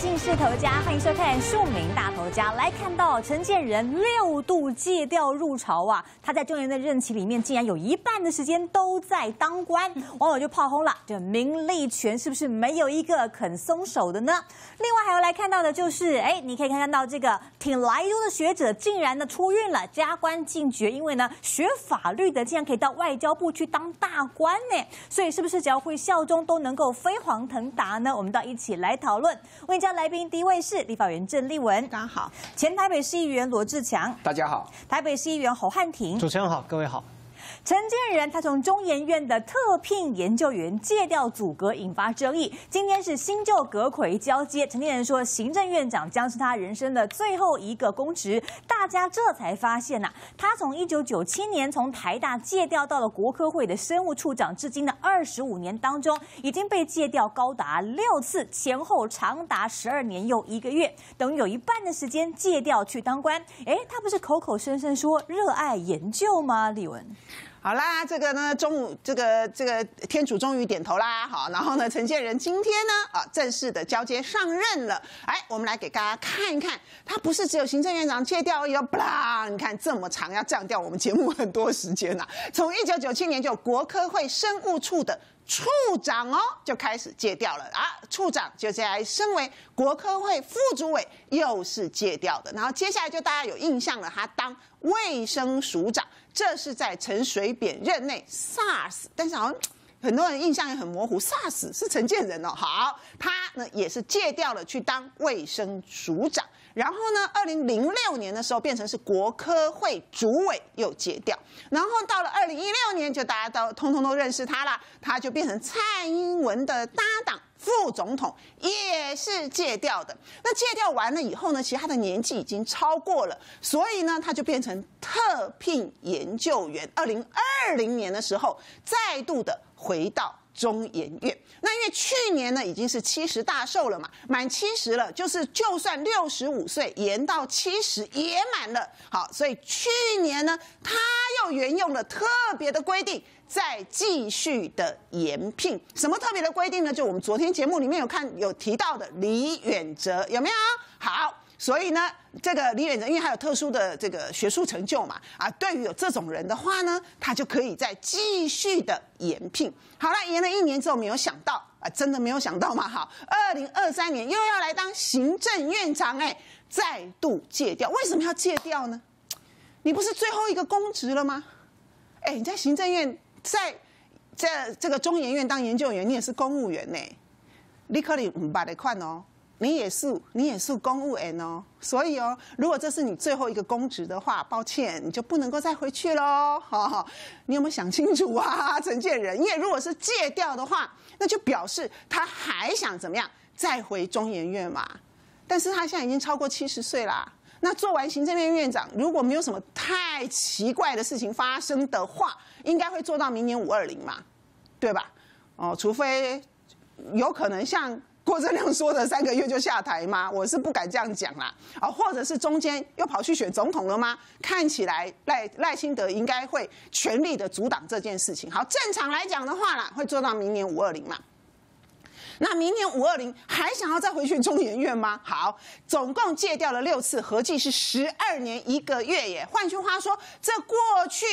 姓氏头家，欢迎收看《庶民大头家》。来看到陈建仁6度借调入朝啊，他在中研的任期里面，竟然有1半的时间都在当官，网友就炮轰了，这名利权是不是没有一个肯松手的呢？另外还要来看到的就是，你可以看到这个挺莱州的学者竟然呢出运了，加官进爵，因为呢学法律的竟然可以到外交部去当大官呢，所以是不是只要会效忠都能够飞黄腾达呢？我们到一起来讨论。为家来宾第一位是立法院郑丽文， 大家好； 前台北市议员罗志强， 大家好； 台北市议员侯汉廷， 主持人好，各位好。 陈建仁他从中研院的特聘研究员借调组阁引发争议，今天是新旧阁揆交接。陈建仁说，行政院长将是他人生的最后一个公职。大家这才发现他从1997年从台大借调到了国科会的生务处长，至今的25年当中，已经被借调高达6次，前后长达12年又1个月，等于有1半的时间借调去当官。他不是口口声声说热爱研究吗？丽文。 好啦，这个呢，中午这个天主终于点头啦，好，然后呢，陈建仁今天呢正式的交接上任了，我们来给大家看一看，他不是只有行政院长借调而已哦，你看这么长，要占掉我们节目很多时间呐。从1997年就有国科会生务处的处长就开始借调了啊，处长就接下来升为国科会副主委，又是借调的，然后接下来就大家有印象了，他当卫生署长。这是在陈水扁任内 SARS， 但是好像很多人印象也很模糊 ，SARS 是陈建仁好，他呢也是借调了去当卫生署长，然后呢，2006年的时候变成是国科会主委又借调，然后到了2016年就大家通通都认识他了，他就变成蔡英文的搭档。副总统也是借调的，那借调完了以后呢，其实他的年纪已经超过了，所以呢，他就变成特聘研究员。2020年的时候，再度的回到中研院。那因为去年呢已经是70大寿了嘛，满70了，就算65岁延到70也满了。好，所以去年呢，他又沿用了特别的规定。再继续的延聘，什么特别的规定呢？就我们昨天节目里面有提到的李远哲，有没有？好，所以呢，这个李远哲因为他有特殊的这个学术成就嘛，对于有这种人的话呢，他就可以再继续的延聘。好了，延了1年之后，没有想到真的没有想到嘛，好，2023年又要来当行政院长，再度借调，为什么要借调呢？你不是最后一个公职了吗？你在行政院。在这个中研院当研究员，你也是公务员呢，你可能不捌的看哦，你也是公务员哦，所以如果这是你最后一个公职的话，抱歉，你就不能够再回去喽。你有没有想清楚啊，陈建仁？因为如果是借调的话，那就表示他还想怎么样再回中研院嘛？但是他现在已经超过70岁啦。那做完行政院院长，如果没有什么太奇怪的事情发生的话，应该会做到明年520嘛，对吧？除非有可能像郭正亮说的3个月就下台吗？我是不敢这样讲啦。或者是中间又跑去选总统了吗？看起来赖清德应该会全力的阻挡这件事情。好，正常来讲的话啦，会做到明年520嘛。那明年520还想要再回去中研院吗？好，总共借调了6次，合计是12年1个月耶。换句话说，这过去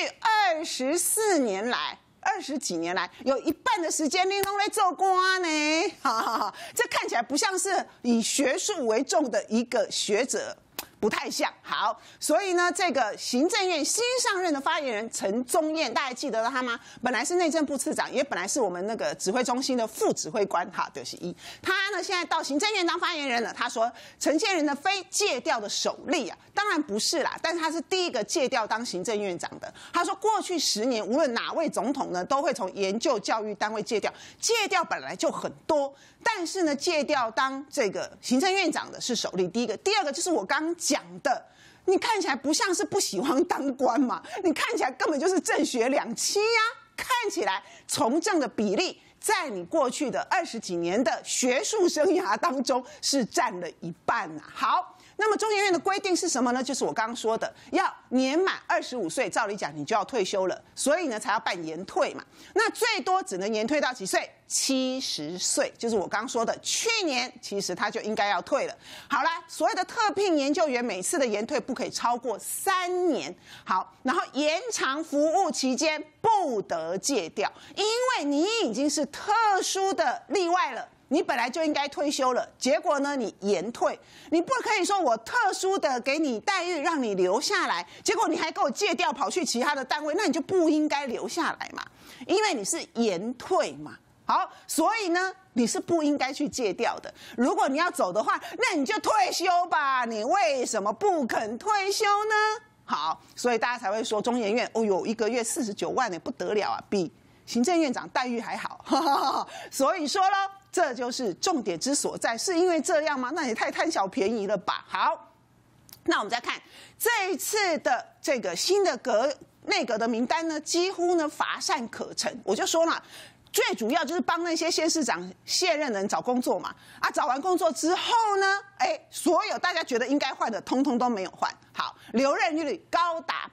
24年来，20几年来，有1半的时间你都在做官呢。这看起来不像是以学术为重的一个学者。不太像。好，所以呢，这个行政院新上任的发言人陈宗彦，大家记得他吗？本来是内政部次长，也本来是我们那个指挥中心的副指挥官，就是他呢现在到行政院当发言人了。他说陈建仁的非借调的首例啊，当然不是啦，但是他是第一个借调当行政院长的。他说过去10年，无论哪位总统呢，都会从研究教育单位借调，借调本来就很多，但是呢，借调当这个行政院长的是首例。第一个，第二个就是我刚刚讲的，你看起来不像是不喜欢当官嘛，你看起来根本就是正学2期呀，看起来从政的比例在你过去的20几年的学术生涯当中是占了1半啊。好，那那么中研院的规定是什么呢？就是我刚刚说的，要年满25岁，照理讲你就要退休了，所以呢才要办延退嘛。那最多只能延退到几岁？70岁，就是我刚刚说的，去年其实他就应该要退了。好了，所谓的特聘研究员每次的延退不可以超过3年。好，然后延长服务期间不得借调，因为你已经是特殊的例外了。你本来就应该退休了，结果呢，你延退，你不可以说我特殊的给你待遇，让你留下来，结果你还给我借调跑去其他的单位，那你就不应该留下来嘛，因为你是延退嘛。好，所以呢，你是不应该去借调的。如果你要走的话，那你就退休吧。你为什么不肯退休呢？好，所以大家才会说中研院，哦呦，1个月49万呢，不得了啊，比行政院长待遇还好。所以说咯，这就是重点之所在，是因为这样吗？那也太贪小便宜了吧。好，那我们再看这一次的这个新的内阁的名单呢，几乎呢乏善可陈。我就说了，最主要就是帮那些县市长卸任的人找工作嘛。啊，找完工作之后呢，所有大家觉得应该换的，通通都没有换。好，留任率高达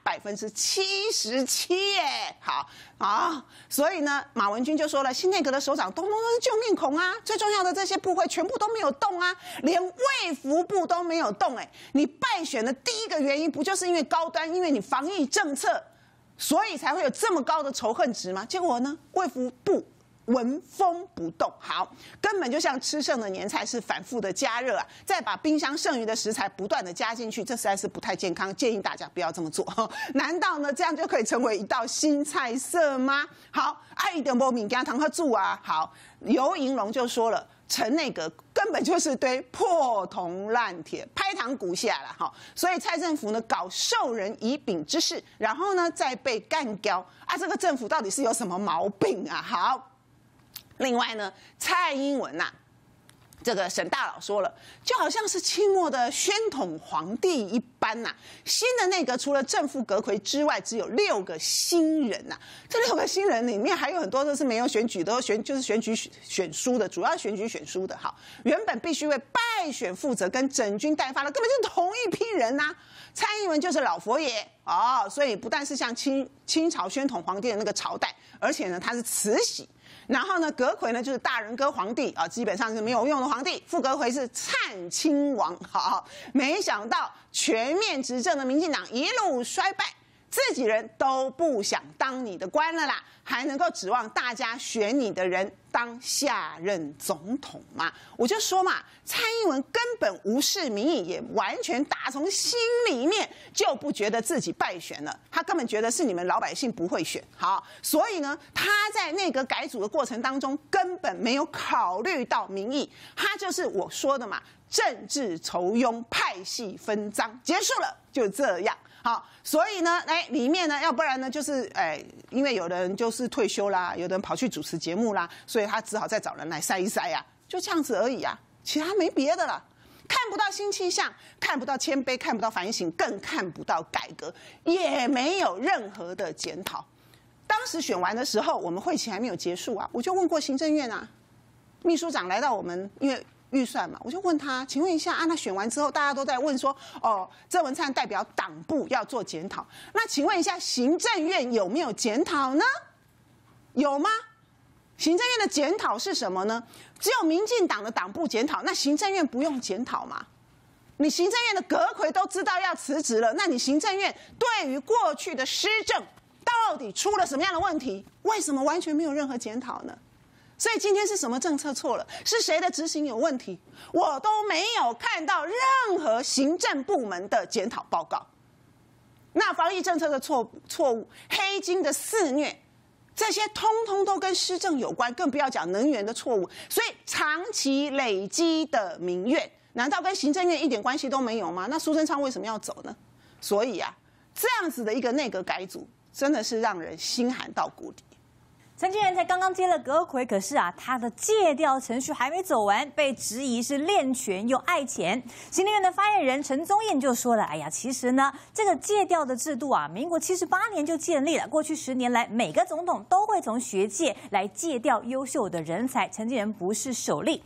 77%耶。好，所以呢，马文君就说了，新内阁的首长通通都是旧面孔啊，最重要的这些部会全部都没有动啊，连卫福部都没有动。你败选的第一个原因不就是因为高端，因为你防疫政策，所以才会有这么高的仇恨值吗？结果呢，卫福部纹风不动，好，根本就像吃剩的年菜，是反复的加热啊，再把冰箱剩余的食材不断的加进去，这实在是不太健康，建议大家不要这么做。难道呢这样就可以成为一道新菜色吗？好，一点不敏感糖和住啊。好，游盈隆就说了，陈内阁根本就是堆破铜烂铁，拍堂鼓下了哈。所以蔡政府呢搞授人以柄之事，然后呢再被干掉啊，这个政府到底是有什么毛病啊？好。另外呢，蔡英文呐，这个沈大佬说了，就好像是清末的宣统皇帝一般呐。新的内阁除了正副阁揆之外，只有6个新人呐。这6个新人里面还有很多都是没有选举，就是选举选书的，主要选举选书的。好，原本必须为败选负责跟整军待发的，根本就是同一批人呐。蔡英文就是老佛爷哦，所以不但是像清朝宣统皇帝的那个朝代，而且呢他是慈禧。然后呢，阁揆呢就是大人哥皇帝啊，基本上是没有用的皇帝。副阁揆是灿亲王。好，没想到全面执政的民进党一路衰败，自己人都不想当你的官了啦，还能够指望大家选你的人当下任总统吗？我就说嘛，蔡英文根本无视民意，也完全打从心里面就不觉得自己败选了，他根本觉得是你们老百姓不会选。好，所以呢，他在内阁改组的过程当中根本没有考虑到民意，他就是我说的嘛，政治酬庸，派系分赃，结束了，就这样。好，所以呢，里面呢，要不然呢，就是因为有的人就是退休啦，有的人跑去主持节目啦，所以他只好再找人来塞一塞呀，就这样子而已啊，其他没别的了。看不到新气象，看不到谦卑，看不到反省，更看不到改革，也没有任何的检讨。当时选完的时候，我们会期还没有结束啊，我就问过行政院啊，秘书长来到我们，因为预算嘛，我就问他，请问一下啊，那选完之后大家都在问说，郑文灿代表党部要做检讨，那请问一下行政院有没有检讨呢？有吗？行政院的检讨是什么呢？只有民进党的党部检讨，那行政院不用检讨吗？你行政院的阁揆都知道要辞职了，那你行政院对于过去的施政到底出了什么样的问题？为什么完全没有任何检讨呢？所以今天是什么政策错了？是谁的执行有问题？我都没有看到任何行政部门的检讨报告。那防疫政策的错误、黑金的肆虐，这些通通都跟施政有关，更不要讲能源的错误。所以长期累积的民怨，难道跟行政院一点关系都没有吗？那苏贞昌为什么要走呢？所以啊，这样子的一个内阁改组，真的是让人心寒到谷底。 陈建仁才刚刚接了阁揆，可是啊，他的借调程序还没走完，被质疑是恋权又爱钱。行政院的发言人陈宗彦就说了：“哎呀，其实呢，这个借调的制度啊，民国78年就建立了。过去10年来，每个总统都会从学界来借调优秀的人才。陈建仁不是首例。当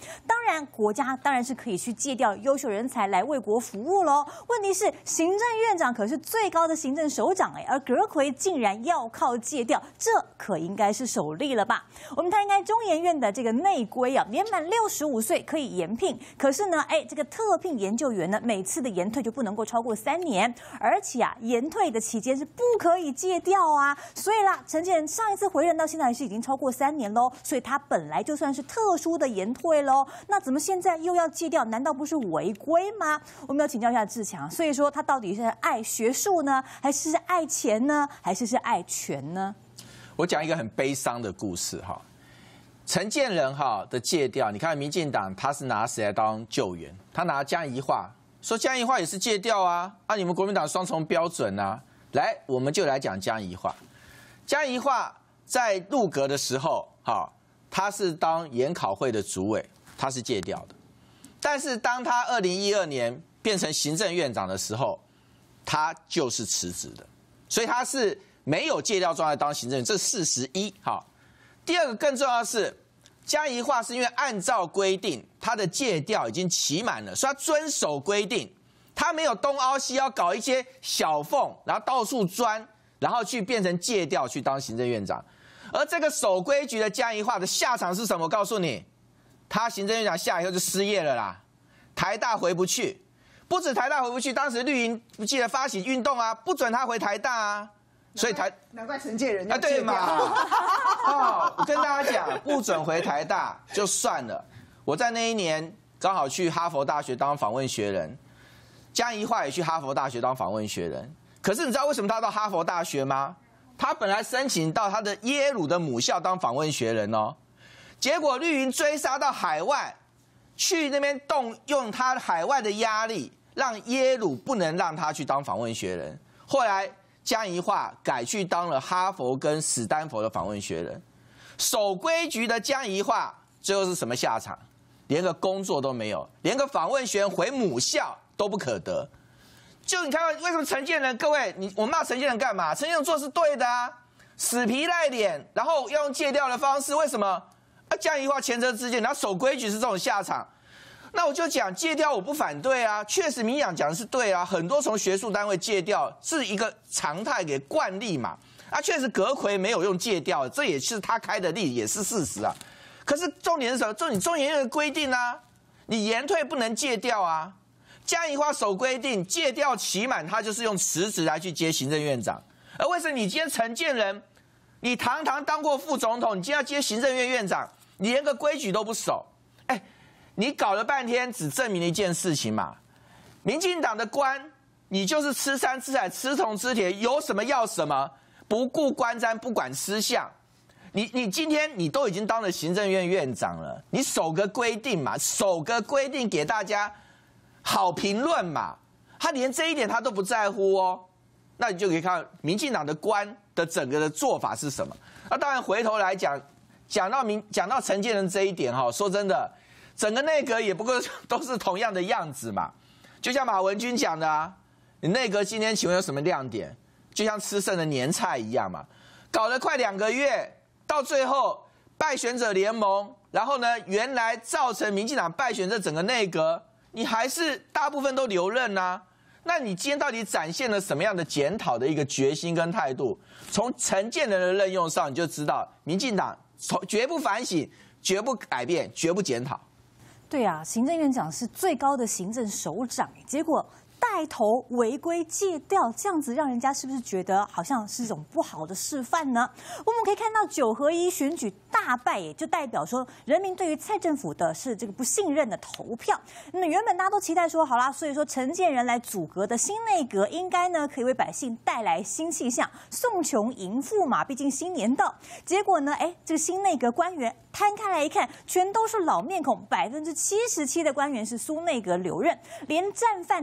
然国家当然是可以去借调优秀人才来为国服务喽。问题是行政院长可是最高的行政首长而阁揆竟然要靠借调，这可应该是首例了吧？我们看看中研院的这个内规啊，年满65岁可以延聘，可是呢，这个特聘研究员呢，每次的延退就不能够超过3年，而且啊，延退的期间是不可以借调啊。所以啦，陈建仁上一次回任到现在是已经超过3年喽，所以他本来就算是特殊的延退喽。那怎么现在又要借调？难道不是违规吗？我们要请教一下志强。所以说他到底是爱学术呢，还是爱钱呢，还是爱权呢？ 我讲一个很悲伤的故事哈。陈建仁的借调，你看民进党他是拿谁来当救援？他拿江宜桦，说江宜桦也是借调啊，你们国民党双重标准啊。来，我们就来讲江宜桦。江宜桦在入阁的时候，他是当研考会的主委，他是借调的。但是当他2012年变成行政院长的时候，他就是辞职的，所以他是没有借调状态当行政院，这是事实一。第二个更重要的是，江宜桦是因为按照规定，他的借调已经期满了，所以他遵守规定，他没有东凹西凹搞一些小缝，然后到处钻，然后去变成借调去当行政院长。而这个守规矩的江宜桦的下场是什么？我告诉你，他行政院长下以后就失业了啦，台大回不去，不止台大回不去，当时绿营不记得发起运动啊，不准他回台大啊。所以难怪陈建仁要对嘛？我跟大家讲，不准回台大就算了。我在那一年刚好去哈佛大学当访问学人，江宜桦也去哈佛大学当访问学人。可是你知道为什么他到哈佛大学吗？他本来申请到他的耶鲁的母校当访问学人哦，结果绿营追杀到海外，去那边动用他海外的压力，让耶鲁不能让他去当访问学人。后来江宜桦改去当了哈佛跟史丹佛的访问学人，守规矩的江宜桦最后是什么下场？连个工作都没有，连个访问学人回母校都不可得。就你看为什么陈建仁？各位，我骂陈建仁干嘛？陈建仁做是对的啊，死皮赖脸，然后要用借调的方式，为什么？江宜桦前车之鉴，然后守规矩是这种下场。那我就讲借调，我不反对啊，确实民进党讲的是对啊，很多从学术单位借调是一个常态给惯例嘛，确实阁揆没有用借调，这也是他开的例，也是事实啊。可是重点是什么？重点中研院的规定啊，你延退不能借调啊。江宜桦守规定，借调期满，他就是用辞职来去接行政院长。而为什么你今天陈建仁，你堂堂当过副总统，你今天要接行政院院长，你连个规矩都不守？你搞了半天，只证明了一件事情嘛，民进党的官，你就是吃山吃海吃铜吃铁，有什么要什么，不顾观瞻，不管私相。你今天你都已经当了行政院院长了，你守个规定嘛，守个规定给大家好评论嘛。他连这一点他都不在乎哦，那你就可以看民进党的官的整个的做法是什么。那当然回头来讲到陈建仁这一点说真的。整个内阁也不过都是同样的样子嘛，就像马文君讲的啊，你内阁今天请问有什么亮点？就像吃剩的年菜一样嘛，搞了快2个月，到最后败选者联盟，然后呢，原来造成民进党败选这整个内阁，你还是大部分都留任啊。那你今天到底展现了什么样的检讨的一个决心跟态度？从陈建仁的任用上，你就知道民进党绝不反省，绝不改变，绝不检讨。 对啊，行政院长是最高的行政首长，结果带头违规借调，这样子让人家是不是觉得好像是一种不好的示范呢？我们可以看到9合1选举大败，也就代表说人民对于蔡政府的是这个不信任的投票。那原本大家都期待说，好啦，所以说陈建仁来组阁的新内阁，应该呢可以为百姓带来新气象，送穷迎富嘛，毕竟新年到。结果呢，这个新内阁官员摊开来一看，全都是老面孔，77%的官员是苏内阁留任，连战犯都可以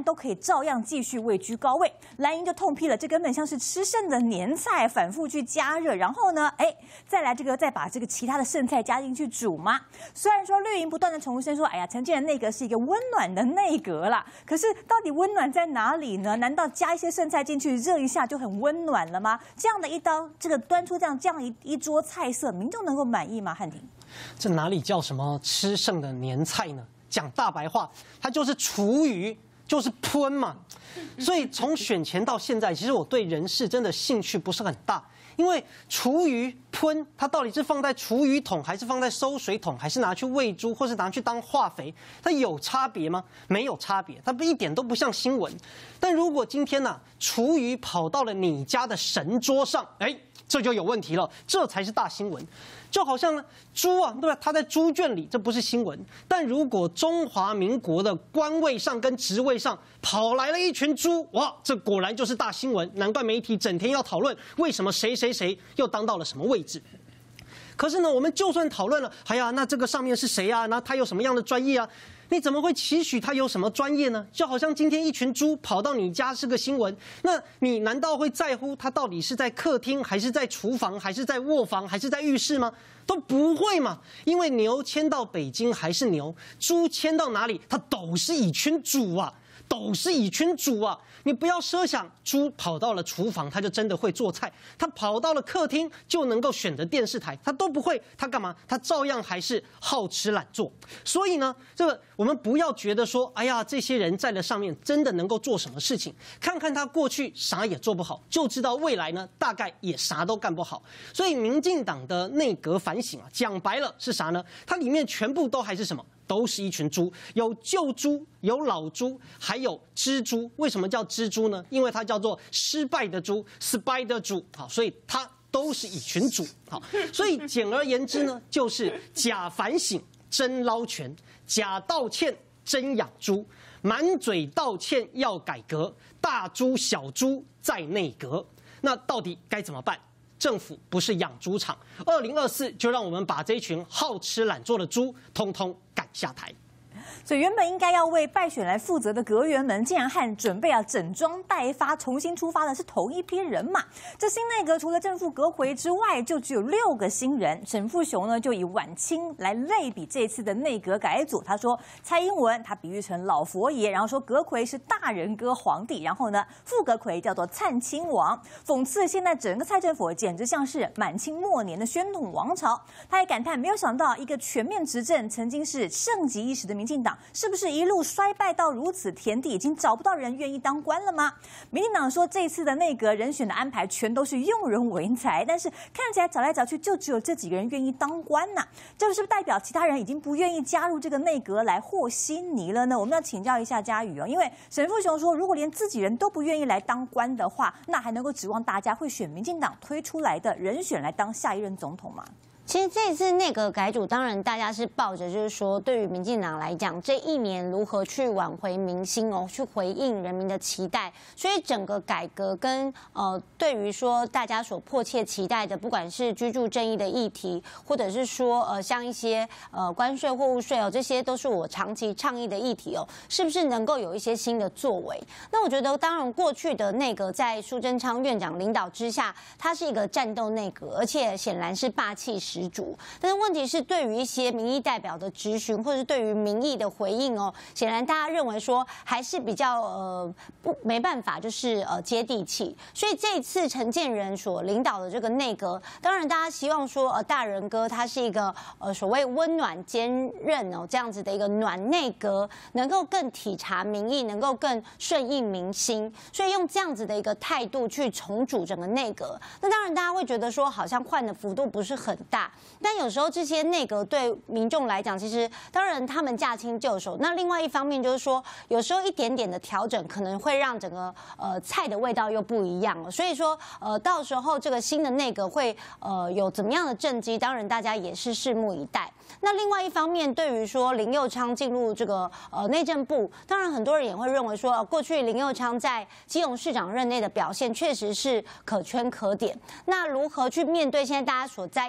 照样继续位居高位。蓝营就痛批了，这根本像是吃剩的年菜，反复去加热，然后呢，再把这个其他的剩菜加进去煮吗？虽然说绿营不断的重申说，哎呀，陈建仁内阁是一个温暖的内阁啦，可是到底温暖在哪里呢？难道加一些剩菜进去热一下就很温暖了吗？这样的一刀，这个端出这样一桌菜色，民众能够满意吗？汉庭， 这哪里叫什么吃剩的年菜呢？讲大白话，它就是厨余，就是喷嘛。所以从选前到现在，其实我对人事真的兴趣不是很大，因为厨余喷它到底是放在厨余桶，还是放在收水桶，还是拿去喂猪，或是拿去当化肥，它有差别吗？没有差别，它一点都不像新闻。但如果今天呢，厨余跑到了你家的神桌上，这就有问题了，这才是大新闻。就好像呢，猪啊，对吧？它在猪圈里，这不是新闻。但如果中华民国的官位上跟职位上跑来了一群猪，哇，这果然就是大新闻。难怪媒体整天要讨论为什么谁又当到了什么位置。可是呢，我们就算讨论了，那这个上面是谁啊？那他有什么样的专业啊？你怎么会期许他有什么专业呢？就好像今天一群猪跑到你家是个新闻，那你难道会在乎他到底是在客厅，还是在厨房，还是在卧房，还是在浴室吗？都不会嘛，因为牛迁到北京还是牛，猪迁到哪里，它都是一群猪啊。都是一群猪啊！你不要设想猪跑到了厨房，它就真的会做菜；它跑到了客厅就能够选择电视台，它都不会。它干嘛？它照样还是好吃懒做。所以呢，我们不要觉得说，这些人在了上面真的能够做什么事情？看看他过去啥也做不好，就知道未来呢大概也啥都干不好。所以民进党的内阁反省啊，讲白了是啥呢？它里面全部都还是什么？都是一群猪，有旧猪，有老猪，还有蜘蛛。为什么叫蜘蛛呢？因为它叫做失败的猪 ，spider 猪。好，所以它都是一群猪。好，所以简而言之呢，就是假反省真捞权，假道歉真养猪，满嘴道歉要改革，大猪小猪在内阁。那到底该怎么办？政府不是养猪场，2024就让我们把这一群好吃懒做的猪通通赶下台。 所以原本应该要为败选来负责的阁员们，竟然和准备整装待发、重新出发的是同一批人马。这新内阁除了正副阁揆之外，就只有6个新人。沈富雄呢，就以晚清来类比这次的内阁改组。他说蔡英文他比喻成老佛爷，然后说阁揆是大人哥皇帝，然后呢副阁揆叫做灿亲王，讽刺现在整个蔡政府简直像是满清末年的宣统王朝。他也感叹，没有想到一个全面执政、曾经是盛极一时的民进党，是不是一路衰败到如此田地，已经找不到人愿意当官了吗？民进党说这次的内阁人选的安排全都是用人唯才，但是看起来找来找去就只有这几个人愿意当官呐，这是不是代表其他人已经不愿意加入这个内阁来和稀泥了呢？我们要请教一下嘉宇因为沈富雄说，如果连自己人都不愿意来当官的话，那还能够指望大家会选民进党推出来的人选来当下一任总统吗？ 其实这次内阁改组，当然大家是抱着就是说，对于民进党来讲，这一年如何去挽回民心去回应人民的期待。所以整个改革跟对于说大家所迫切期待的，不管是居住正义的议题，或者是说像一些关税、货物税这些都是我长期倡议的议题是不是能够有一些新的作为？那我觉得，当然过去的内阁在苏贞昌院长领导之下，它是一个战斗内阁，而且显然是霸气十足。但是问题是，对于一些民意代表的质询，或者是对于民意的回应显然大家认为说还是比较没办法，就是接地气。所以这一次陈建仁所领导的这个内阁，当然大家希望说大人哥他是一个所谓温暖坚韧这样子的一个暖内阁，能够更体察民意，能够更顺应民心，所以用这样子的一个态度去重组整个内阁。那当然大家会觉得说好像换的幅度不是很大，但有时候这些内阁对民众来讲，其实当然他们驾轻就熟。那另外一方面就是说，有时候一点点的调整，可能会让整个菜的味道又不一样了。所以说到时候这个新的内阁会有怎么样的政绩，当然大家也是拭目以待。那另外一方面，对于说林右昌进入这个内政部，当然很多人也会认为说，过去林右昌在基隆市长任内的表现确实是可圈可点。那如何去面对现在大家所在意的诈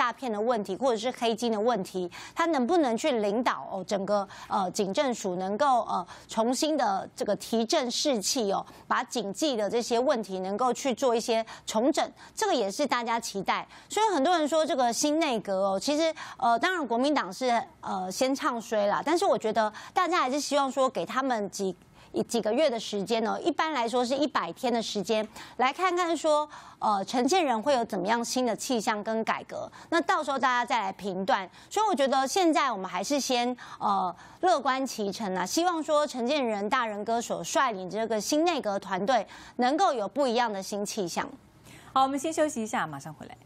诈骗的问题，或者是黑金的问题，他能不能去领导整个警政署能够重新的这个提振士气把警纪的这些问题能够去做一些重整，这个也是大家期待。所以很多人说这个新内阁其实当然国民党是先唱衰啦，但是我觉得大家还是希望说给他们几个月的时间一般来说是100天的时间，来看看说陈建仁会有怎么样新的气象跟改革，那到时候大家再来评断。所以我觉得现在我们还是先乐观其成啊，希望说陈建仁大仁哥所率领这个新内阁团队能够有不一样的新气象。 好，我们先休息一下，马上回来。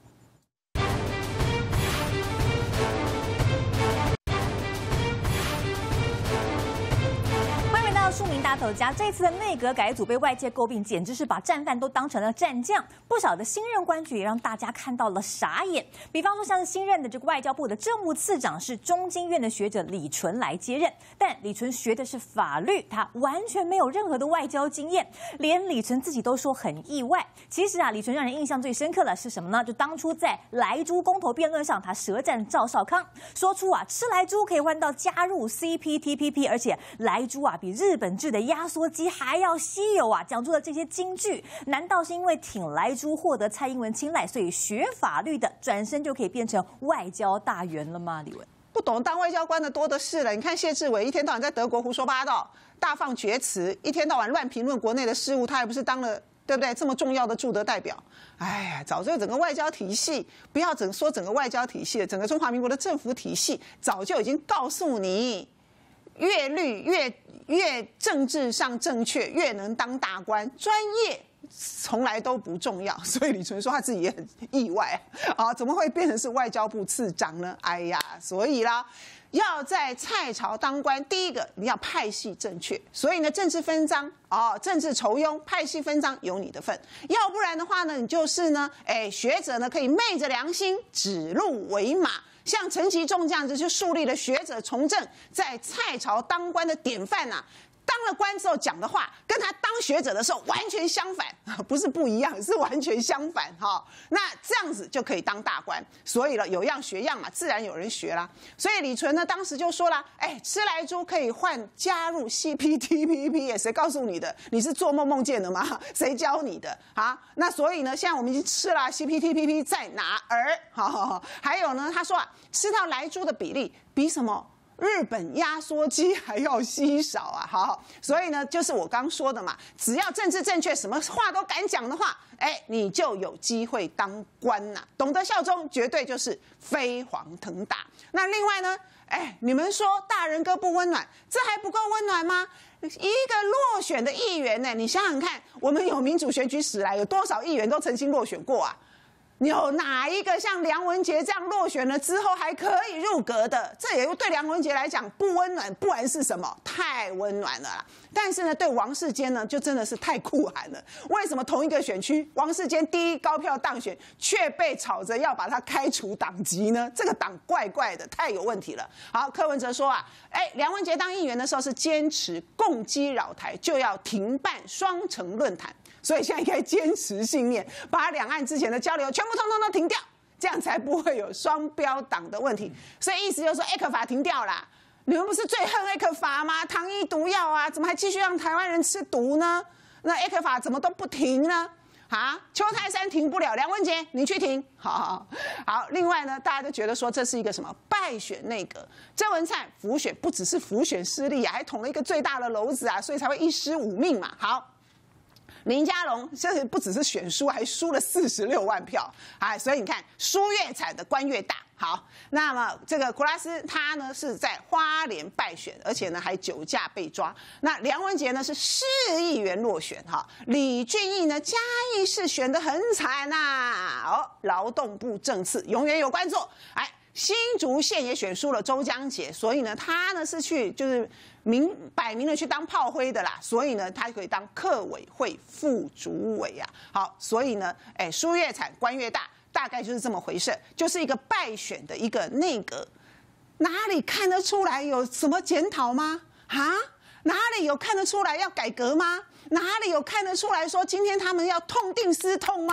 庶民大头家，这次的内阁改组被外界诟病，简直是把战犯都当成了战将。不少的新任官局也让大家看到了傻眼。比方说，像是新任的这个外交部的政务次长是中经院的学者李纯来接任，但李纯学的是法律，他完全没有任何的外交经验，连李纯自己都说很意外。其实李纯让人印象最深刻的是什么呢？就当初在莱猪公投辩论上，他舌战赵少康，说出吃莱猪可以换到加入 CPTPP， 而且莱猪比日本制的压缩机还要稀有讲出了这些金句，难道是因为挺莱猪获得蔡英文青睐，所以学法律的转身就可以变成外交大员了吗？李文， 不懂当外交官的多的是了。你看谢志伟一天到晚在德国胡说八道，大放厥词，一天到晚乱评论国内的事务，他还不是当了对不对？这么重要的驻德代表，哎呀，早就整个外交体系，不要说整个外交体系，整个中华民国的政府体系早就已经告诉你。越绿越政治上正确，越能当大官，专业从来都不重要。所以李纯说他自己也很意外怎么会变成是外交部次长呢？哎呀，所以啦，要在蔡朝当官，第一个你要派系正确，所以呢，政治分赃政治酬庸，派系分赃有你的份，要不然的话呢，你就是呢，学者呢可以昧着良心指鹿为马。像陈其仲这样子就树立了学者从政在蔡朝当官的典范当了官之后讲的话，跟他当学者的时候完全相反，不是不一样，是完全相反那这样子就可以当大官，所以了有样学样嘛，自然有人学啦。所以李纯呢当时就说了，吃莱猪可以换加入 CPTPP， 谁告诉你的？你是做梦梦见的吗？谁教你的那所以呢，现在我们已经吃了 CPTPP 在哪儿？还有呢，他说吃到莱猪的比例比什么？日本压缩机还要稀少好，所以呢，就是我刚说的嘛，只要政治正确，什么话都敢讲的话，你就有机会当官懂得效忠，绝对就是飞黄腾达。那另外呢，你们说大仁哥不温暖，这还不够温暖吗？一个落选的议员你想想看，我们有民主选举史来，有多少议员都曾经落选过有哪一个像梁文杰这样落选了之后还可以入阁的？这也对梁文杰来讲不温暖，不然是什么？太温暖了啦。但是呢，对王世坚呢，就真的是太酷寒了。为什么同一个选区，王世坚第一高票当选，却被吵着要把他开除党籍呢？这个党怪怪的，太有问题了。好，柯文哲说梁文杰当议员的时候是坚持共机扰台，就要停办双城论坛。所以现在应该坚持信念，把两岸之前的交流全部通通都停掉，这样才不会有双标党的问题。所以意思就是说，ECFA法停掉啦，你们不是最恨ECFA法吗？糖衣毒药怎么还继续让台湾人吃毒呢？那ECFA法怎么都不停呢？邱泰山停不了，梁文杰你去停。好。另外呢，大家都觉得说这是一个什么败选内阁？郑文灿辅选不只是辅选失利还捅了一个最大的篓子所以才会一尸五命嘛。好。林佳龙这不只是选输，还输了46万票，所以你看输越惨的官越大。好，那么这个古拉斯他呢是在花莲败选，而且呢还酒驾被抓。那梁文杰呢是市议员落选李俊毅呢嘉义市选得很惨劳动部政次永远有官做。新竹县也选输了周江杰，所以呢他呢是去就是摆明了去当炮灰的啦，所以呢他可以当客委会副主委好，所以呢输越惨官越大，大概就是这么回事，就是一个败选的一个内阁，哪里看得出来有什么检讨吗？哪里有看得出来要改革吗？哪里有看得出来说今天他们要痛定思痛吗？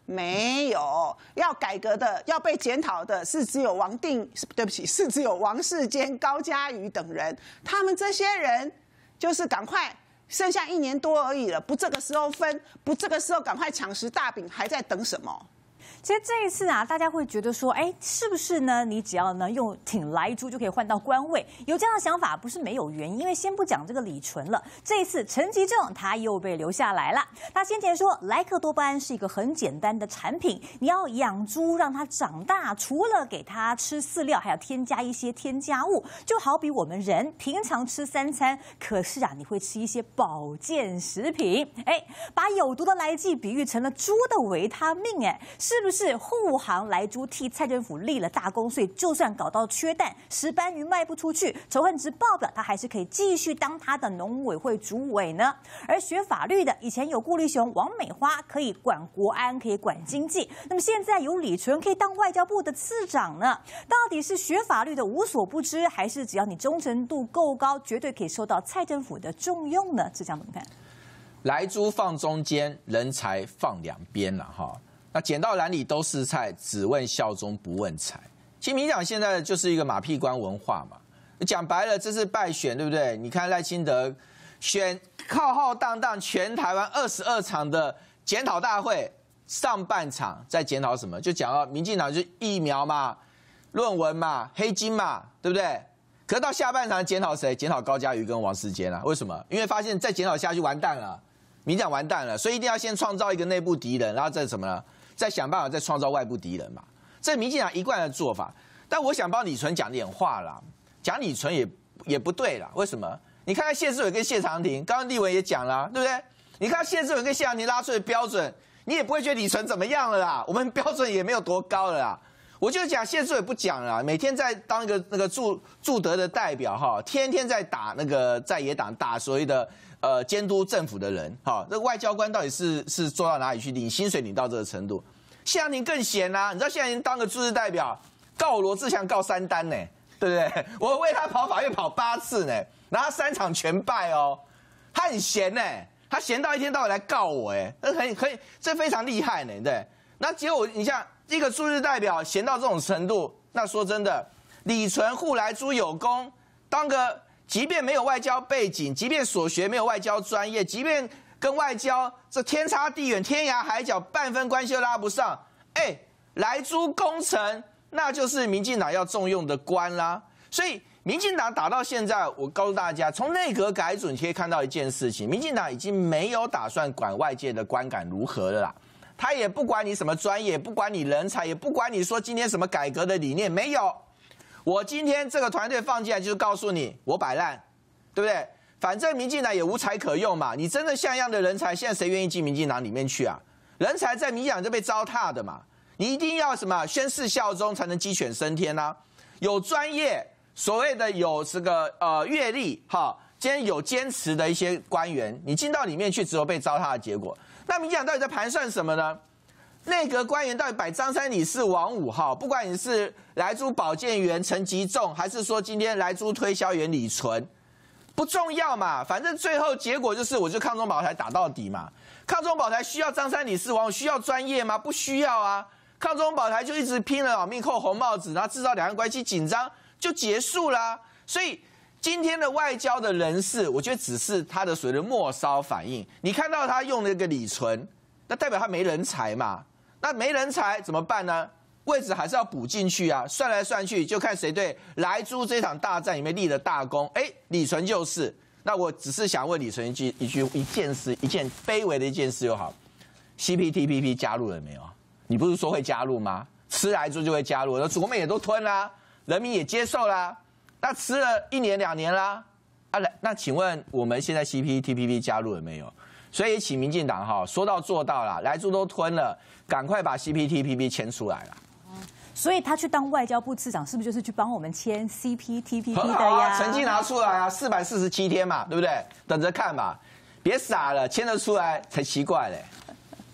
没有，要改革的、要被检讨的是只有是只有王世坚、高嘉瑜等人。他们这些人就是赶快，剩下1年多而已了，不这个时候分，不这个时候赶快抢食大饼，还在等什么？ 其实这一次啊，大家会觉得说，哎，是不是呢？你只要呢用挺莱猪就可以换到官位？有这样的想法不是没有原因，因为先不讲这个李纯了，这一次陈吉仲他又被留下来了。他先前说莱克多巴胺是一个很简单的产品，你要养猪让它长大，除了给它吃饲料，还要添加一些添加物，就好比我们人平常吃3餐，可是啊你会吃一些保健食品，哎，把有毒的来剂比喻成了猪的维他命，哎，是不是护航莱猪替蔡政府立了大功，所以就算搞到缺蛋、石斑鱼卖不出去，仇恨值爆表，他还是可以继续当他的农委会主委呢？而学法律的以前有顾立雄、王美花可以管国安，可以管经济，那么现在有李纯可以当外交部的次长呢？到底是学法律的无所不知，还是只要你忠诚度够高，绝对可以受到蔡政府的重用呢？志强怎么看？ 莱猪放中间，人才放2边了哈。那捡到篮里都是菜，只问效忠不问财。其实民进党现在就是一个马屁官文化嘛，讲白了这是败选，对不对？你看赖清德选浩浩荡荡全台湾22场的检讨大会，上半场在检讨什么？就讲到民进党就是疫苗嘛、论文嘛、黑金嘛，对不对？可是到下半场检讨谁？检讨高嘉瑜跟王世坚啊？为什么？因为发现再检讨下去完蛋了，民进党完蛋了，所以一定要先创造一个内部敌人，然后再什么呢？再想办法再创造外部敌人嘛，这民进党一贯的做法。但我想帮李纯讲点话啦，讲李纯也不对啦。为什么？你看看谢志伟跟谢长廷，刚刚立文也讲了，对不对？你看谢志伟跟谢长廷拉出的标准，你也不会觉得李纯怎么样了啦。我们标准也没有多高了啦。我就讲谢志伟不讲了啦，每天在当一个那个驻德的代表哈，天天在打那个在野党打所谓的监督政府的人，哈，那外交官到底是做到哪里去？领薪水领到这个程度？谢长廷更闲啊！你知道谢长廷当个驻日代表，告罗志祥告3单呢，对不对？我为他跑法院跑8次呢，然后他3场全败哦，他很闲呢，他闲到一天到晚来告我，哎，这非常厉害呢，对。那结果你像一个驻日代表闲到这种程度，那说真的，李纯护莱猪有功，当个即便没有外交背景，即便所学没有外交专业，即便跟外交这天差地远、天涯海角，半分关系都拉不上。哎，莱猪工程那就是民进党要重用的官啦。所以民进党打到现在，我告诉大家，从内阁改组你可以看到一件事情：民进党已经没有打算管外界的观感如何了啦。他也不管你什么专业，不管你人才，也不管你说今天什么改革的理念，没有。我今天这个团队放进来，就是告诉你我摆烂，对不对？反正民进党也无才可用嘛，你真的像样的人才，现在谁愿意进民进党里面去啊？人才在民进党就被糟蹋的嘛，你一定要什么宣誓效忠才能鸡犬升天啊？有专业，所谓的有这个阅历，哈，今天有坚持的一些官员，你进到里面去，只有被糟蹋的结果。那民进党到底在盘算什么呢？内阁官员到底摆张三李四王五号，不管你是莱猪保健员陈吉仲，还是说今天莱猪推销员李纯，不重要嘛，反正最后结果就是我就抗中保台打到底嘛。抗中保台需要张三李四王五，需要专业吗？不需要啊。抗中保台就一直拼了命扣红帽子，然后制造两岸关系紧张就结束啦。所以今天的外交的人事，我觉得只是他的所谓的末梢反应。你看到他用那个李纯，那代表他没人才嘛。那没人才怎么办呢？位置还是要补进去啊。算来算去，就看谁对莱猪这场大战里面立了大功。哎，李纯就是。那我只是想问李纯一件事，一件卑微的一件事就好。CPTPP 加入了没有？你不是说会加入吗？吃莱猪就会加入，那国民也都吞啦，人民也接受啦。那吃了1年2年啦，那请问我们现在 CPTPP 加入了没有？所以请民进党哈说到做到啦，莱猪都吞了，赶快把 CPTPP 签出来啦。 所以他去当外交部次长，是不是就是去帮我们签 CPTPP 的很好啊， 呀？ 成绩拿出来啊，447天嘛，对不对？等着看嘛，别傻了，签得出来才奇怪嘞。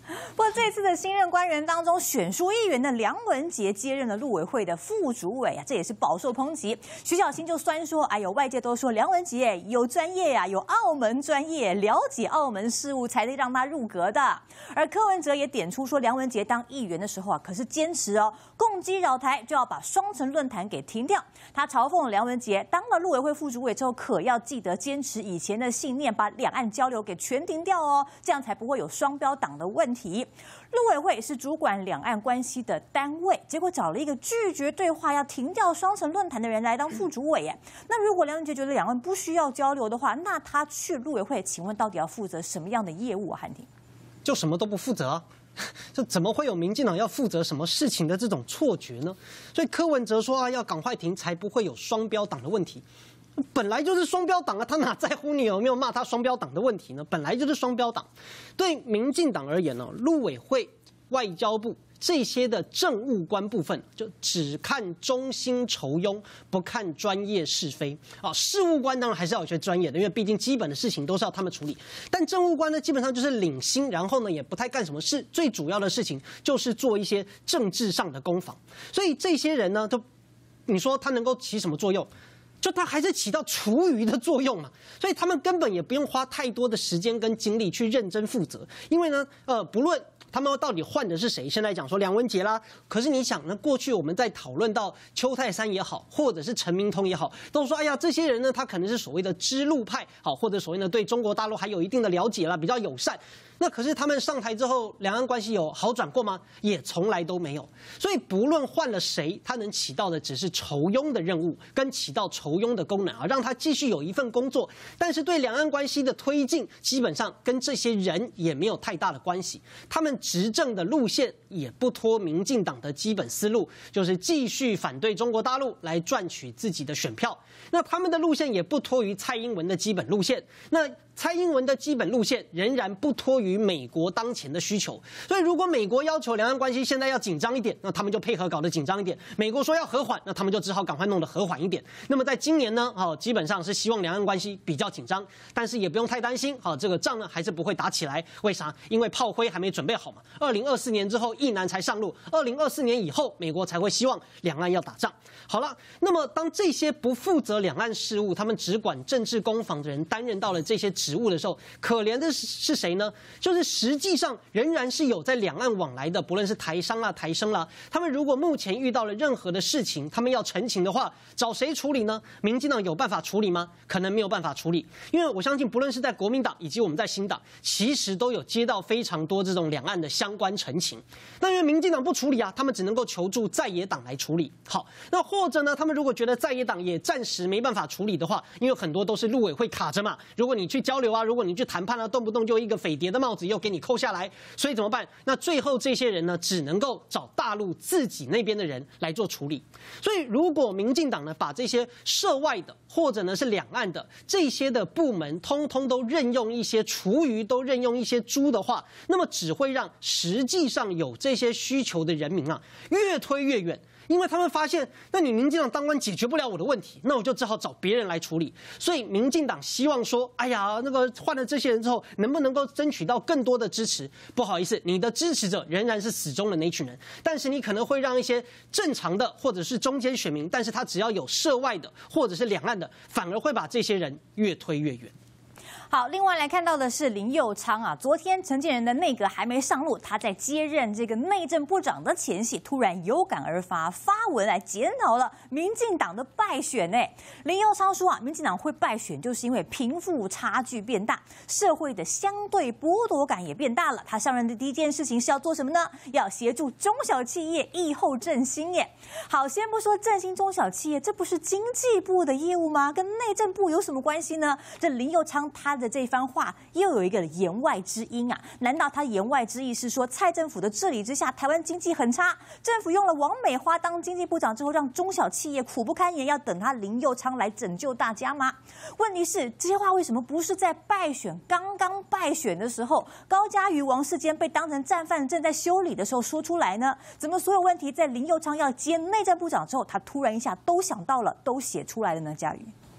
不过这次的新任官员当中，选书议员的梁文杰接任了陆委会的副主委啊，这也是饱受抨击。徐小新就酸说：“哎呦，外界都说梁文杰有专业呀，有澳门专业，了解澳门事务才得让他入阁的。”而柯文哲也点出说，梁文杰当议员的时候啊，可是坚持哦，共机扰台就要把双城论坛给停掉。他嘲讽梁文杰当了陆委会副主委之后，可要记得坚持以前的信念，把两岸交流给全停掉哦，这样才不会有双标党的问题。陆委会是主管两岸关系的单位，结果找了一个拒绝对话、要停掉双城论坛的人来当副主委耶。那如果梁文杰觉得两岸不需要交流的话，那他去陆委会，请问到底要负责什么样的业务啊？汉庭就什么都不负责啊。这怎么会有民进党要负责什么事情的这种错觉呢？所以柯文哲说啊，要赶快停，才不会有双标党的问题。本来就是双标党啊，他哪在乎你有没有骂他双标党的问题呢？本来就是双标党。对民进党而言呢，陆委会、外交部这些的政务官部分，就只看中心酬庸，不看专业是非啊。事务官当然还是要有些专业的，因为毕竟基本的事情都是要他们处理。但政务官呢，基本上就是领薪，然后呢也不太干什么事，最主要的事情就是做一些政治上的攻防。所以这些人呢，都你说他能够起什么作用？就它还是起到厨余的作用嘛，所以他们根本也不用花太多的时间跟精力去认真负责，因为呢，不论他们到底换的是谁，现在讲说梁文杰啦，可是你想呢，过去我们在讨论到邱泰山也好，或者是陈明通也好，都说哎呀，这些人呢，他可能是所谓的支路派，好，或者所谓呢对中国大陆还有一定的了解啦，比较友善。那可是他们上台之后，两岸关系有好转过吗？也从来都没有。所以不论换了谁，他能起到的只是酬庸的任务，跟起到酬庸的功能啊，让他继续有一份工作。但是对两岸关系的推进，基本上跟这些人也没有太大的关系。他们执政的路线也不脱民进党的基本思路，就是继续反对中国大陆来赚取自己的选票。那他们的路线也不脱于蔡英文的基本路线。那蔡英文的基本路线仍然不脱于美国当前的需求，所以如果美国要求两岸关系现在要紧张一点，那他们就配合搞得紧张一点；美国说要和缓，那他们就只好赶快弄得和缓一点。那么在今年呢，基本上是希望两岸关系比较紧张，但是也不用太担心，这个仗呢还是不会打起来。为啥？因为炮灰还没准备好嘛。2024年之后，役男才上路，2024年以后，美国才会希望两岸要打仗。好了，那么当这些不负责两岸事务，他们只管政治攻防的人担任到了这些职务的时候，可怜的是谁呢？就是实际上仍然是有在两岸往来的，不论是台商啦、台生啦，他们如果目前遇到了任何的事情，他们要陈情的话，找谁处理呢？民进党有办法处理吗？可能没有办法处理，因为我相信，不论是在国民党以及我们在新党，其实都有接到非常多这种两岸的相关陈情。那因为民进党不处理啊，他们只能够求助在野党来处理。好，那或者呢，他们如果觉得在野党也暂时没办法处理的话，因为很多都是陆委会卡着嘛，如果你去交流啊，如果你去谈判啊，动不动就一个匪谍的帽子又给你扣下来，所以怎么办？那最后这些人呢，只能够找大陆自己那边的人来做处理。所以如果民进党呢，把这些涉外的或者呢是两岸的这些的部门，通通都任用一些厨余，都任用一些猪的话，那么只会让实际上有这些需求的人民啊，越推越远。因为他们发现，那你民进党当官解决不了我的问题，那我就只好找别人来处理。所以民进党希望说，哎呀，那个换了这些人之后，能不能够争取到更多的支持？不好意思，你的支持者仍然是死忠的那群人，但是你可能会让一些正常的或者是中间选民，但是他只要有涉外的或者是两岸的，反而会把这些人越推越远。 好，另外来看到的是林右昌啊，昨天陈建仁的内阁还没上路，他在接任这个内政部长的前夕，突然有感而发，发文来检讨了民进党的败选。林右昌说啊，民进党会败选，就是因为贫富差距变大，社会的相对剥夺感也变大了。他上任的第一件事情是要做什么呢？要协助中小企业疫后振兴耶。好，先不说振兴中小企业，这不是经济部的业务吗？跟内政部有什么关系呢？这林右昌他的这番话又有一个言外之音啊？难道他言外之意是说，蔡政府的治理之下，台湾经济很差，政府用了王美花当经济部长之后，让中小企业苦不堪言，要等他林右昌来拯救大家吗？问题是，这些话为什么不是在败选刚刚败选的时候，高嘉瑜、王世坚被当成战犯正在修理的时候说出来呢？怎么所有问题在林右昌要接内政部长之后，他突然一下都想到了，都写出来了呢？嘉瑜。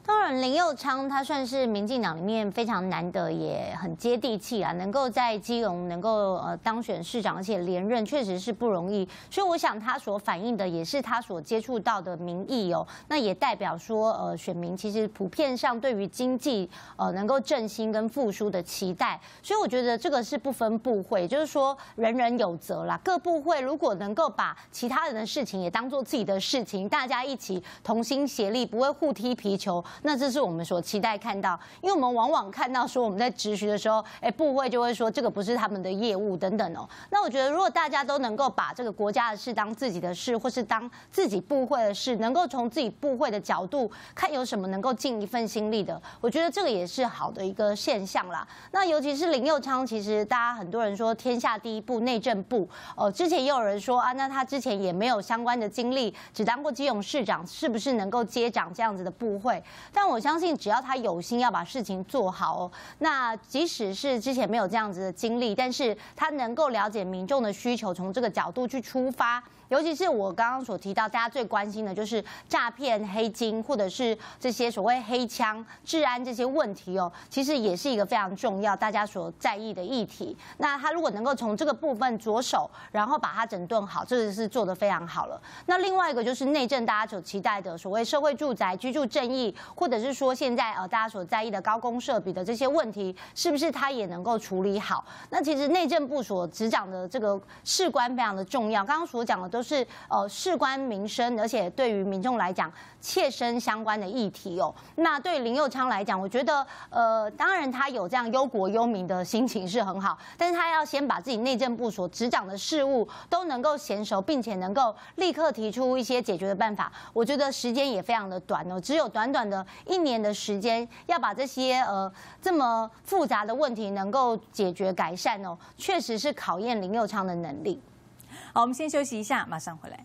当然，林右昌他算是民进党里面非常难得也很接地气啊，能够在基隆能够当选市长，而且连任确实是不容易。所以我想他所反映的也是他所接触到的民意哦，那也代表说选民其实普遍上对于经济能够振兴跟复苏的期待。所以我觉得这个是不分部会，就是说人人有责啦。各部会如果能够把其他人的事情也当做自己的事情，大家一起同心协力，不会互踢皮球。那这是我们所期待看到，因为我们往往看到说我们在质询的时候，部会就会说这个不是他们的业务等等哦。那我觉得如果大家都能够把这个国家的事当自己的事，或是当自己部会的事，能够从自己部会的角度看有什么能够尽一份心力的，我觉得这个也是好的一个现象啦。那尤其是林右昌，其实大家很多人说天下第一部内政部，之前也有人说啊，那他之前也没有相关的经历，只当过基隆市长，是不是能够接掌这样子的部会？但我相信，只要他有心要把事情做好哦，那即使是之前没有这样子的经历，但是他能够了解民众的需求，从这个角度去出发。尤其是我刚刚所提到，大家最关心的就是诈骗、黑金，或者是这些所谓黑枪、治安这些问题哦，其实也是一个非常重要、大家所在意的议题。那他如果能够从这个部分着手，然后把它整顿好，这个是做得非常好了。那另外一个就是内政，大家所期待的所谓社会住宅、居住正义，或者是说现在大家所在意的高公设比的这些问题，是不是他也能够处理好？那其实内政部所执掌的这个事关非常的重要，刚刚所讲的都是事关民生，而且对于民众来讲切身相关的议题哦。那对于林右昌来讲，我觉得当然他有这样忧国忧民的心情是很好，但是他要先把自己内政部所执掌的事务都能够娴熟，并且能够立刻提出一些解决的办法。我觉得时间也非常的短哦，只有短短的1年的时间，要把这些这么复杂的问题能够解决改善哦，确实是考验林右昌的能力。 好，我们先休息一下，马上回来。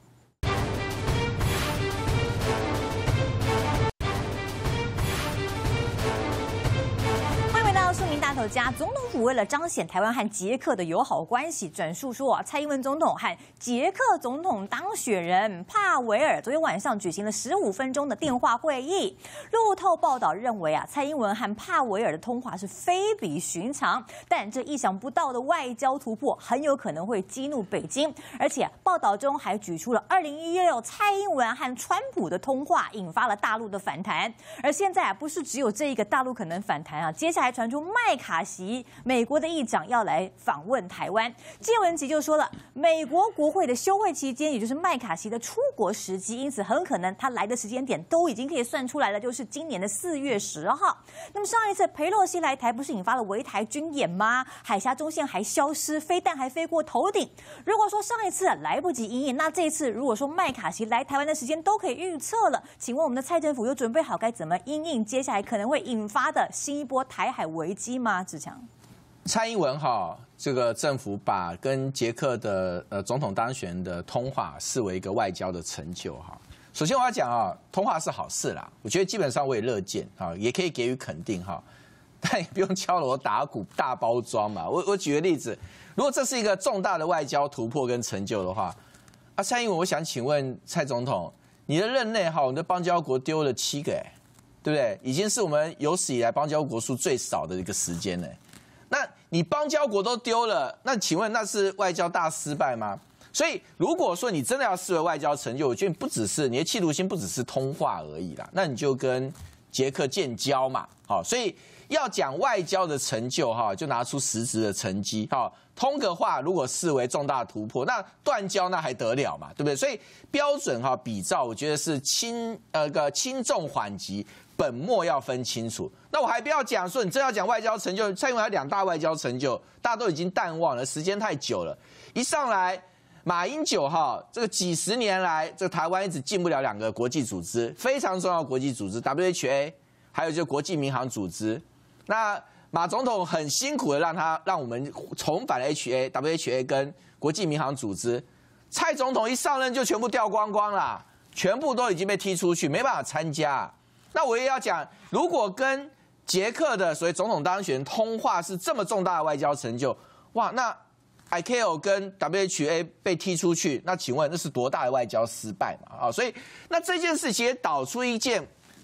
庶民大头家，总统府为了彰显台湾和捷克的友好关系，转述说蔡英文总统和捷克总统当选人帕维尔昨天晚上举行了15分钟的电话会议。路透报道认为蔡英文和帕维尔的通话是非比寻常，但这意想不到的外交突破很有可能会激怒北京，而且报道中还举出了2016蔡英文和川普的通话，引发了大陆的反弹。而现在不是只有这一个大陆可能反弹接下来传出麦卡锡美国的议长要来访问台湾，谢文琪就说了，美国国会的休会期间，也就是麦卡锡的出国时机，因此很可能他来的时间点都已经可以算出来了，就是今年的4月10号。那么上一次裴洛西来台，不是引发了围台军演吗？海峡中线还消失，飞弹还飞过头顶。如果说上一次来不及因应，那这一次如果说麦卡锡来台湾的时间都可以预测了，请问我们的蔡政府有准备好该怎么因应接下来可能会引发的新一波台海危机吗？志强， 蔡英文这个政府把跟捷克的总统当选人的通话视为一个外交的成就首先我要讲通话是好事啦，我觉得基本上我也乐见也可以给予肯定但也不用敲锣打鼓大包装嘛。我举个例子，如果这是一个重大的外交突破跟成就的话，蔡英文，我想请问蔡总统，你的任内我们的邦交国丢了7个对不对？已经是我们有史以来邦交国数最少的一个时间了。那你邦交国都丢了，那请问那是外交大失败吗？所以如果说你真的要视为外交成就，我觉得不只是你的企图心，不只是通话而已啦，那你就跟捷克建交嘛。所以要讲外交的成就就拿出实质的成绩。通个话如果视为重大突破，那断交那还得了嘛，对不对？所以标准比照，我觉得是轻重缓急，本末要分清楚。那我还不要讲说，你真要讲外交成就，蔡英文有2大外交成就，大家都已经淡忘了，时间太久了。一上来，马英九这个几十年来，这个台湾一直进不了2个国际组织，非常重要的国际组织 WHO， 还有就是国际民航组织。那马总统很辛苦的让我们重返了 WHO 跟国际民航组织。蔡总统一上任就全部掉光光啦，全部都已经被踢出去，没办法参加。那我也要讲，如果跟捷克的所谓总统当选通话是这么重大的外交成就，哇，那 ICAO 跟 WHO 被踢出去，那请问那是多大的外交失败嘛？所以那这件事情也导出一件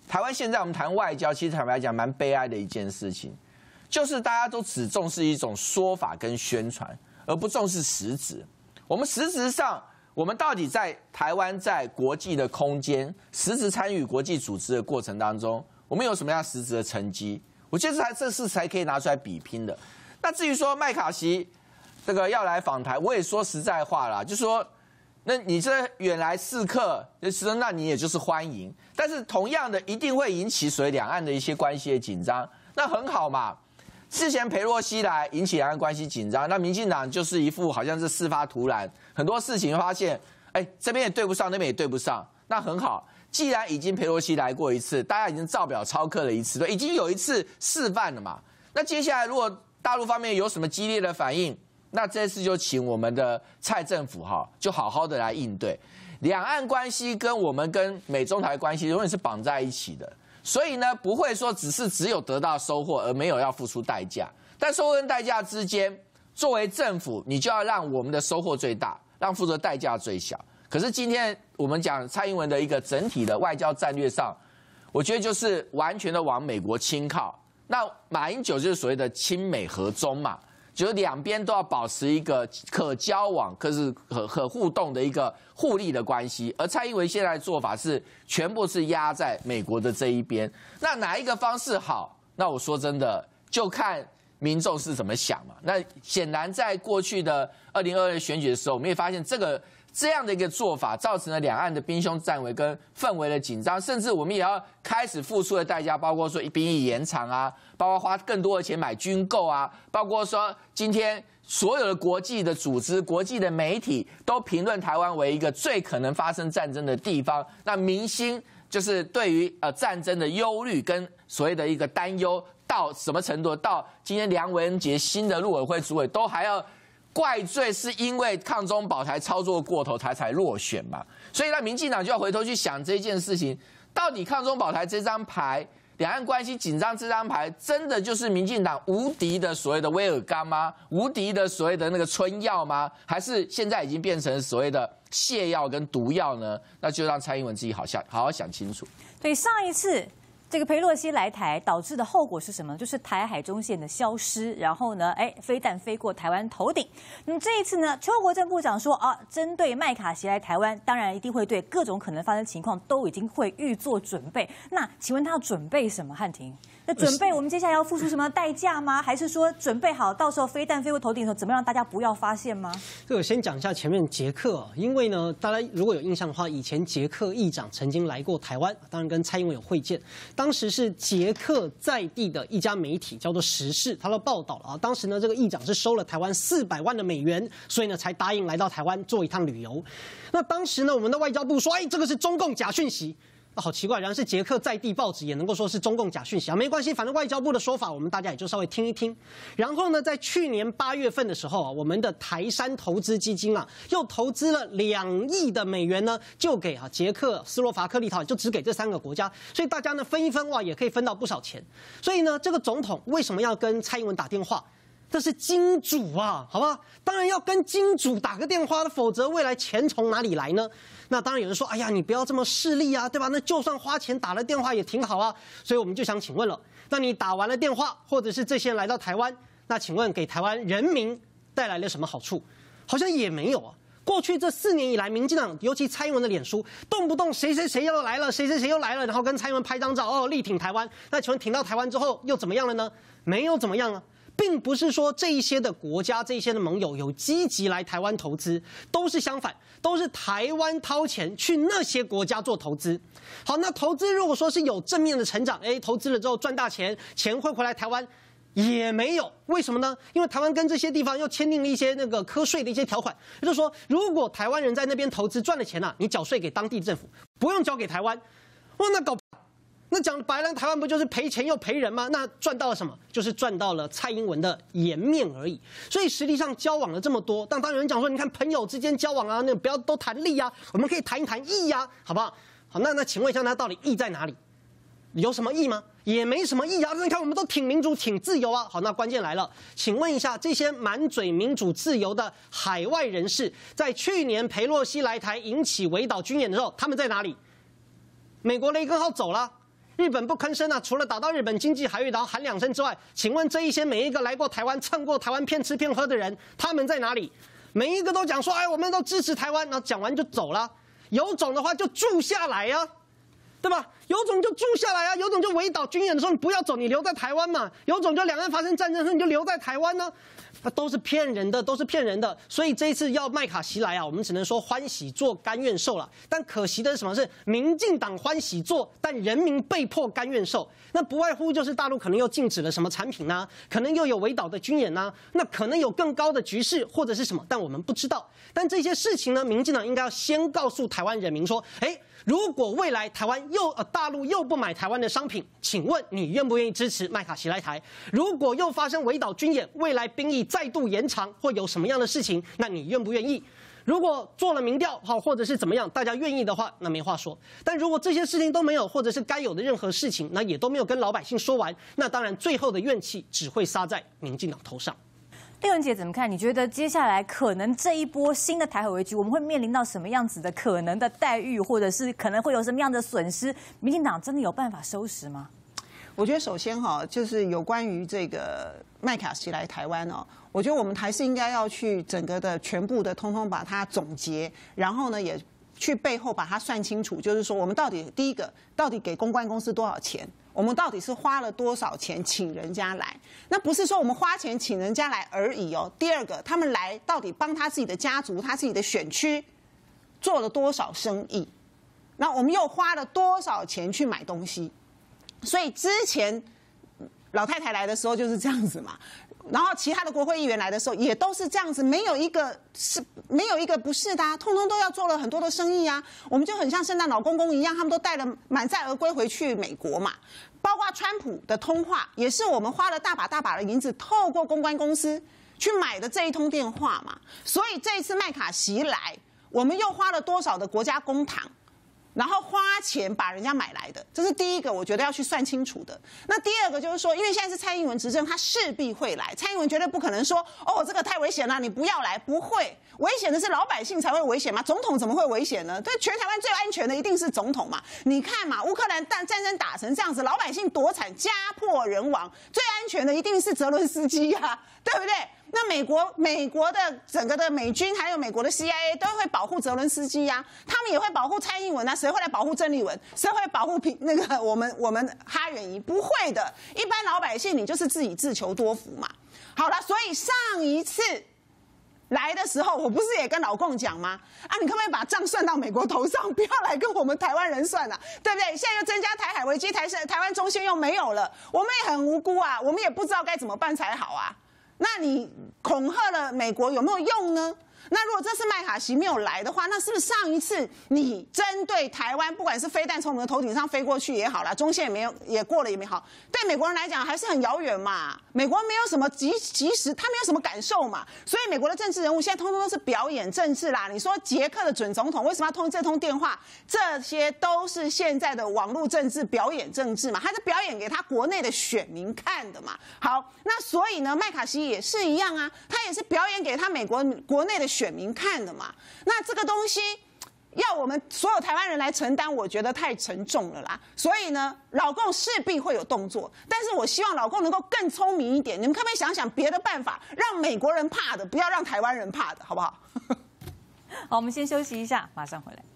台湾现在我们谈外交，其实坦白讲蛮悲哀的一件事情，就是大家都只重视一种说法跟宣传，而不重视实质。我们实质上，我们到底在台湾在国际的空间实质参与国际组织的过程当中，我们有什么样实质的成绩？我觉得这是才可以拿出来比拼的。那至于说麦卡锡这个要来访台，我也说实在话啦，就说。那你这远来4客，那你也就是欢迎，但是同样的一定会引起所谓两岸的一些关系的紧张，那很好嘛。之前裴洛西来引起两岸关系紧张，那民进党就是一副好像是事发突然，很多事情发现，这边也对不上，那边也对不上，那很好。既然已经裴洛西来过一次，大家已经照表操课了一次，已经有一次示范了嘛。那接下来如果大陆方面有什么激烈的反应，那这次就请我们的蔡政府就好好的来应对。两岸关系跟我们跟美中台关系永远是绑在一起的，所以呢不会说只有得到收获而没有要付出代价。但收获跟代价之间，作为政府，你就要让我们的收获最大，让付出的代价最小。可是今天我们讲蔡英文的一个整体的外交战略上，我觉得就是完全的往美国倾靠。那马英九就是所谓的亲美和中嘛。就是两边都要保持一个可交往、可互动的一个互利的关系，而蔡英文现在的做法是全部是压在美国的这一边。那哪一个方式好？那我说真的，就看民众是怎么想嘛。那显然在过去的2022选举的时候，我们也发现这样的一个做法，造成了两岸的兵凶战危跟氛围的紧张，甚至我们也要开始付出的代价，包括说兵役延长啊，包括花更多的钱买军购啊，包括说今天所有的国际的组织、国际的媒体都评论台湾为一个最可能发生战争的地方。那民心就是对于战争的忧虑跟所谓的一个担忧到什么程度？到今天梁文杰新的陆委会主委都还要怪罪是因为抗中保台操作过头才落选嘛，所以那民进党就要回头去想这件事情，到底抗中保台这张牌，两岸关系紧张这张牌，真的就是民进党无敌的所谓的威尔刚吗？无敌的所谓的那个春药吗？还是现在已经变成所谓的泻药跟毒药呢？那就让蔡英文自己好好想清楚。 对，上一次这个裴洛西来台导致的后果是什么？就是台海中线的消失，然后呢，飞弹飞过台湾头顶。那么这一次呢，邱国正部长说针对麦卡锡来台湾，当然一定会对各种可能发生情况都已经会预做准备。那请问他要准备什么？汉庭，那准备我们接下来要付出什么代价吗？还是说准备好到时候飞弹飞过头顶的时候，怎么让大家不要发现吗？ 这个先讲一下前面捷克，因为呢，大家如果有印象的话，以前捷克议长曾经来过台湾，当然跟蔡英文有会见。当时是捷克在地的一家媒体叫做时事，他都报道了当时呢，这个议长是收了台湾400万的美元，所以呢才答应来到台湾做一趟旅游。那当时呢，我们的外交部说，这个是中共假讯息。好奇怪，然后是捷克在地报纸也能够说是中共假讯息没关系，反正外交部的说法我们大家也就稍微听一听。然后呢，在去年8月份的时候我们的台山投资基金又投资了2亿的美元呢，就给捷克、斯洛伐克、立陶宛，就只给这3个国家，所以大家呢分一分也可以分到不少钱。所以呢，这个总统为什么要跟蔡英文打电话？这是金主好不好？当然要跟金主打个电话，否则未来钱从哪里来呢？那当然有人说，你不要这么势利对吧？那就算花钱打了电话也挺好所以我们就想请问了，那你打完了电话，或者是这些人来到台湾，那请问给台湾人民带来了什么好处？好像也没有过去这4年以来，民进党尤其蔡英文的脸书，动不动谁又来了，谁又来了，然后跟蔡英文拍张照力挺台湾。那请问挺到台湾之后又怎么样了呢？没有怎么样并不是说这一些的国家、这一些的盟友有积极来台湾投资，都是相反，都是台湾掏钱去那些国家做投资。好，那投资如果说是有正面的成长，投资了之后赚大钱，钱会回来台湾，也没有。为什么呢？因为台湾跟这些地方又签订了一些那个课税的一些条款，也就是说，如果台湾人在那边投资赚了钱你缴税给当地政府，不用交给台湾。那讲白了，台湾不就是赔钱又赔人吗？那赚到了什么？就是赚到了蔡英文的颜面而已。所以实际上交往了这么多，但当然有人讲说，你看朋友之间交往那不要都谈利我们可以谈一谈义好不好？好，那请问一下，那到底义在哪里？有什么义吗？也没什么义你看我们都挺民主、挺自由好，那关键来了，请问一下，这些满嘴民主自由的海外人士，在去年裴洛西来台引起围岛军演的时候，他们在哪里？美国雷根号走了。 日本不吭声啊，除了打到日本经济海域然后喊2声之外，请问这一些每一个来过台湾、蹭过台湾骗吃骗喝的人，他们在哪里？每一个都讲说，哎，我们都支持台湾，然后讲完就走了。有种的话就住下来啊，对吧？有种就住下来啊，有种就围岛军演的时候你不要走，你留在台湾嘛。有种就两岸发生战争的时候你就留在台湾呢。都是骗人的，都是骗人的。所以这一次要麦卡锡来啊，我们只能说欢喜做甘愿受了。但可惜的是什么？是民进党欢喜做，但人民被迫甘愿受。那不外乎就是大陆可能又禁止了什么产品啊，可能又有围岛的军演啊，那可能有更高的局势或者是什么，但我们不知道。但这些事情呢，民进党应该要先告诉台湾人民说，如果未来台湾大陆又不买台湾的商品，请问你愿不愿意支持麦卡锡来台？如果又发生围岛军演，未来兵役再度延长或有什么样的事情，那你愿不愿意？如果做了民调或者是怎么样，大家愿意的话，那没话说。但如果这些事情都没有，或者是该有的任何事情，那也都没有跟老百姓说完，那当然最后的怨气只会撒在民进党头上。 丽文姐怎么看？你觉得接下来可能这一波新的台海危机，我们会面临到什么样子的可能的待遇，或者是可能会有什么样的损失？民进党真的有办法收拾吗？ 我觉得首先就是有关于这个麦卡锡来台湾我觉得我们还是应该要去整个的全部的通通把它总结，然后呢也去背后把它算清楚，就是说我们第一个到底给公关公司多少钱？我们到底是花了多少钱请人家来？那不是说我们花钱请人家来而已第二个，他们来到底帮他自己的家族、他自己的选区做了多少生意？那我们又花了多少钱去买东西？所以之前老太太来的时候就是这样子嘛，然后其他的国会议员来的时候也都是这样子，没有一个不是的通通都要做了很多的生意啊。我们就很像圣诞老公公一样，他们都带了满载而归回去美国嘛。包括川普的通话，也是我们花了大把大把的银子，透过公关公司去买的这一通电话嘛。所以这一次麦卡锡来，我们又花了多少的国家公帑？然后花钱把人家买来的，这是第一个，我觉得要去算清楚的。那第二个就是说，因为现在是蔡英文执政，他势必会来。蔡英文绝对不可能说，这个太危险了，你不要来。不会，危险的是老百姓才会危险嘛，总统怎么会危险呢？对，全台湾最安全的一定是总统嘛。你看嘛，乌克兰战争打成这样子，老百姓多惨，家破人亡，最安全的一定是泽伦斯基啊，对不对？那美国的整个的美军还有美国的 CIA 都会保护泽伦斯基啊，他们也会保护蔡英文啊，谁会来保护郑丽文？谁会保护我们哈远仪？不会的，一般老百姓你就是自己自求多福嘛。好了，所以上一次来的时候，我不是也跟老共讲吗？你可不可以把账算到美国头上，不要来跟我们台湾人算啊，对不对？现在又增加台海危机，台湾中心又没有了，我们也很无辜啊，我们也不知道该怎么办才好啊。那你恐吓了美国有没有用呢？那如果这次麦卡锡没有来的话，那是不是上一次你针对台湾，不管是飞弹从我们的头顶上飞过去也好啦，中线也过了也没好，对美国人来讲还是很遥远嘛。美国没有什么及时，他没有什么感受嘛。所以美国的政治人物现在通通都是表演政治啦。你说捷克的准总统为什么要通这通电话？这些都是现在的网络政治表演政治嘛，他是表演给他国内的选民看的嘛。好，那所以呢，麦卡锡也是一样啊，他也是表演给他美国国内的选民看的嘛。那这个东西要我们所有台湾人来承担，我觉得太沉重了啦。所以呢，老共势必会有动作，但是我希望老共能够更聪明一点。你们可不可以想想别的办法，让美国人怕的，不要让台湾人怕的，好不好？ 好，我们先休息一下，马上回来。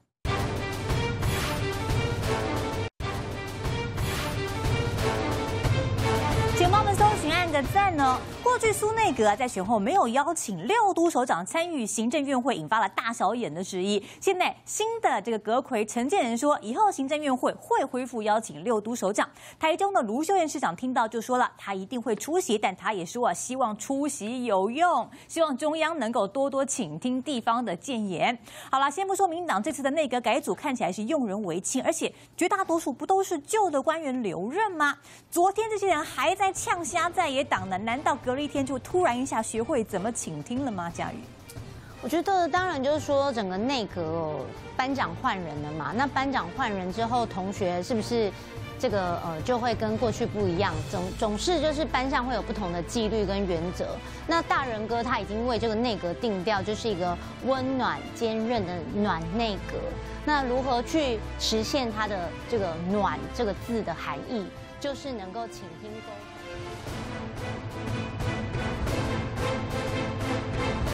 请帮我们搜寻按个赞哦。过去苏内阁在选后没有邀请6都首长参与行政院会，引发了大小眼的质疑。现在新的这个阁揆陈建仁说，以后行政院会会恢复邀请6都首长。台中的卢秀燕市长听到就说了，他一定会出席，但他也说希望出席有用，希望中央能够多多倾听地方的建言。好了，先不说民进党这次的内阁改组看起来是用人唯亲，而且绝大多数不都是旧的官员留任吗？昨天这些人还在呛瞎在野党呢，难道隔了一天就突然一下学会怎么倾听了吗？嘉瑜， 我觉得当然就是说整个内阁班长换人了嘛，那班长换人之后，同学是不是这个就会跟过去不一样，总是就是班上会有不同的纪律跟原则。那大人哥他已经为这个内阁定调，就是一个温暖坚韧的暖内阁。那如何去实现它的这个“暖”这个字的含义，就是能够倾听沟通。